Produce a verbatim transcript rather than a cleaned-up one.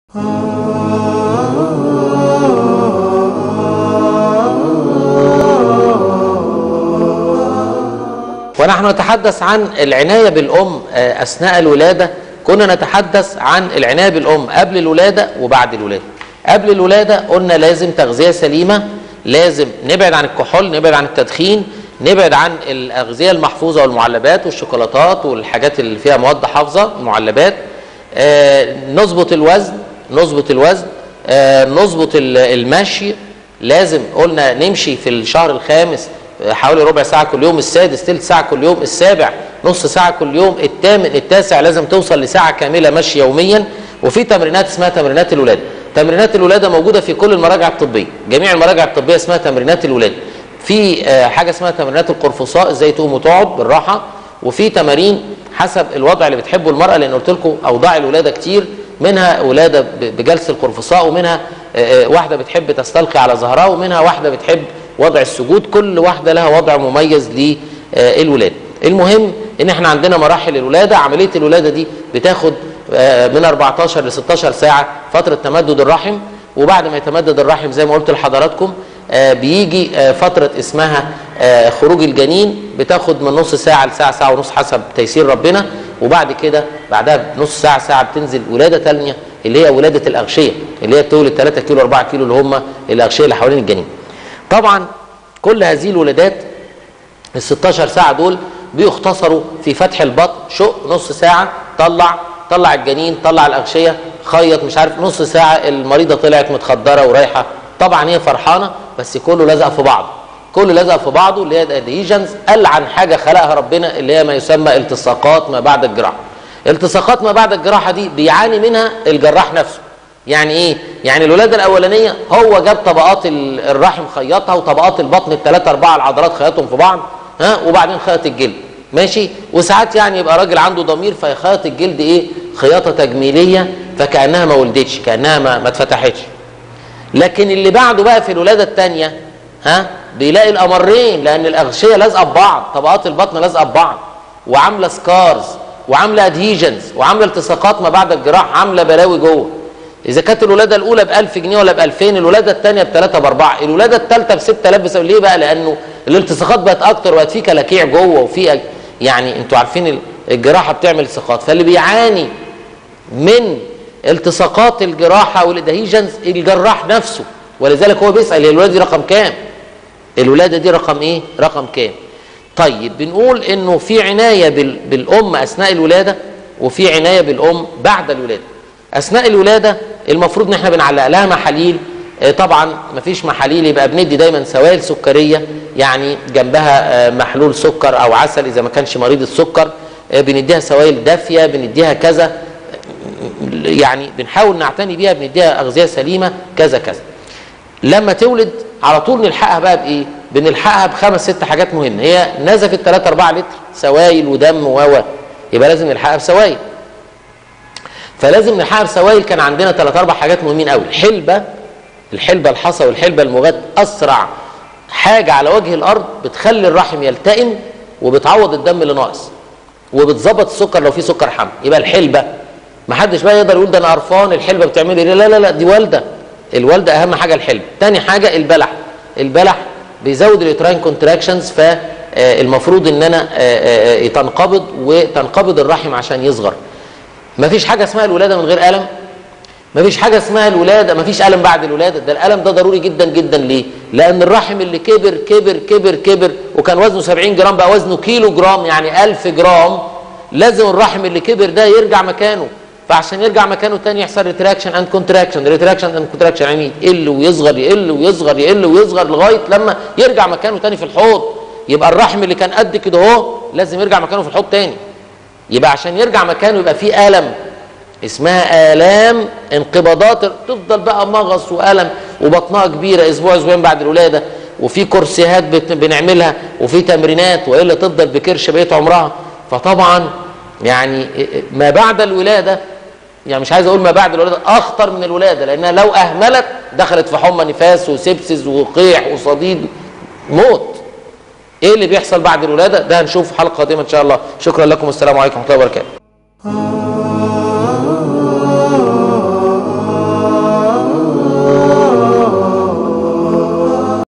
ونحن نتحدث عن العناية بالأم أثناء الولادة. كنا نتحدث عن العناية بالأم قبل الولادة وبعد الولادة. قبل الولادة قلنا لازم تغذية سليمة، لازم نبعد عن الكحول، نبعد عن التدخين، نبعد عن الأغذية المحفوظة والمعلبات والشوكولاتات والحاجات اللي فيها مواد حافظة، المعلبات. آه نظبط الوزن، نظبط الوزن، آه نظبط المشي. لازم قلنا نمشي في الشهر الخامس حوالي ربع ساعة كل يوم، السادس تلت ساعة كل يوم، السابع نص ساعة كل يوم، الثامن التاسع لازم توصل لساعة كاملة مشي يوميا. وفي تمرينات اسمها تمرينات الولادة. تمرينات الولادة موجودة في كل المراجع الطبية، جميع المراجع الطبية اسمها تمرينات الولادة. في حاجة اسمها تمرينات القرفصاء، ازاي تقوم وتقعد بالراحة، وفي تمارين حسب الوضع اللي بتحبه المرأة، لأن قلت لكم أوضاع الولادة كتير، منها ولادة بجلسة القرفصاء، ومنها واحدة بتحب تستلقي على ظهرها، ومنها واحدة بتحب وضع السجود. كل واحدة لها وضع مميز للولادة. المهم ان احنا عندنا مراحل الولادة. عملية الولادة دي بتاخد من أربعتاشر ل ستاشر ساعة فترة تمدد الرحم، وبعد ما يتمدد الرحم زي ما قلت لحضراتكم بيجي فترة اسمها خروج الجنين، بتاخد من نص ساعة لساعة ساعة ونص حسب تيسير ربنا. وبعد كده بعدها بنص ساعة ساعة بتنزل ولادة تانية اللي هي ولادة الأغشية، اللي هي بتولد تلاتة كيلو أربعة كيلو، اللي هم الأغشية اللي حوالين الجنين. طبعا كل هذه الولادات ال ستاشر ساعة دول بيختصروا في فتح البطن، شق نص ساعة، طلع طلع الجنين، طلع الأغشية، خيط، مش عارف، نص ساعة المريضة طلعت متخدرة ورايحة. طبعا هي فرحانة بس كله لزق في بعضه، كله لزق في بعضه، اللي هي الادهيجنز. قال عن حاجة خلقها ربنا اللي هي ما يسمى التصاقات ما بعد الجراحة. التصاقات ما بعد الجراحة دي بيعاني منها الجراح نفسه. يعني ايه؟ يعني الولادة الأولانية هو جاب طبقات الرحم خيطها، وطبقات البطن الثلاثة أربعة العضلات خيطهم في بعض، ها، وبعدين خيط الجلد، ماشي. وساعات يعني يبقى راجل عنده ضمير فيخيط الجلد ايه؟ خياطة تجميلية، فكأنها ما ولدتش، كأنها ما, ما اتفتحتش. لكن اللي بعده بقى في الولادة الثانية، ها، بيلاقي الأمرين، لأن الأغشية لازقة ببعض، طبقات البطن لازقة ببعض، وعاملة سكارز، وعاملة ادهيجنز، وعاملة التصاقات ما بعد الجراحة، عاملة بلاوي جوه. إذا كانت الولادة الأولى بألف جنيه ولا بألفين، الولادة الثانية بثلاثة بأربعة، الولادة الثالثة بستة آلاف. بسبب ليه بقى؟ لأنه الالتصاقات بقت أكتر، وبقت في كلاكيع جوه، وفي يعني أنتوا عارفين الجراحة بتعمل التصاقات. فاللي بيعاني من التصاقات الجراحة والادهيجنز الجراح نفسه، ولذلك هو بيسأل الولادة دي رقم كام؟ الولادة دي رقم إيه؟ رقم كام؟ طيب بنقول إنه في عناية بالأم أثناء الولادة، وفي عناية بالأم بعد الولادة. أثناء الولادة المفروض ان احنا بنعلق لها محاليل. طبعا مفيش محاليل، يبقى بندي دايما سوائل سكرية، يعني جنبها محلول سكر او عسل اذا ما كانش مريض السكر، بنديها سوائل دافية، بنديها كذا، يعني بنحاول نعتني بيها، بنديها أغذية سليمة كذا كذا. لما تولد على طول نلحقها بقى بايه؟ بنلحقها بخمس ست حاجات مهمة. هي نزفت تلاتة أربعة لتر سوائل ودم و يبقى لازم نلحقها بسوائل. فلازم نلحقها بسوائل. كان عندنا ثلاث اربع حاجات مهمين قوي. الحلبه، الحلبه الحصى والحلبه المغاد، اسرع حاجه على وجه الارض، بتخلي الرحم يلتئم وبتعوض الدم اللي ناقص، وبتظبط السكر لو في سكر حمل. يبقى الحلبه ما حدش بقى يقدر يقول ده انا قرفان الحلبه بتعمل ايه، لا لا لا، دي والده. الوالده اهم حاجه الحلبه. ثاني حاجه البلح. البلح بيزود اليوتراين كونتراكشنز، فالمفروض ان انا تنقبض وتنقبض الرحم عشان يصغر. مفيش حاجه اسمها الولاده من غير الم. مفيش حاجه اسمها الولاده مفيش الم بعد الولاده. ده الالم ده ضروري جدا جدا. ليه؟ لان الرحم اللي كبر كبر كبر كبر وكان وزنه سبعين جرام بقى وزنه كيلو جرام، يعني ألف جرام. لازم الرحم اللي كبر ده يرجع مكانه. فعشان يرجع مكانه تاني يحصل ريتراكشن اند كونتراكشن، ريتراكشن اند كونتراكشن، يعني يقل ويصغر يقل ويصغر يقل ويصغر لغايه لما يرجع مكانه تاني في الحوض. يبقى الرحم اللي كان قد كده اهو لازم يرجع مكانه في الحوض تاني. يبقى عشان يرجع مكانه يبقى فيه الم، اسمها آلام انقباضات، تفضل بقى مغص وألم وبطنها كبيرة أسبوع أسبوعين بعد الولادة، وفي كرسيهات بنعملها وفي تمرينات، وإلا تفضل بكرش بقية عمرها. فطبعا يعني ما بعد الولادة، يعني مش عايز أقول ما بعد الولادة، أخطر من الولادة، لأنها لو أهملت دخلت في حمى نفاس وسبسس وقيح وصديد، موت. إيه اللي بيحصل بعد الولادة؟ ده هنشوف حلقة قادمة إن شاء الله. شكرا لكم والسلام عليكم ورحمة الله وبركاته.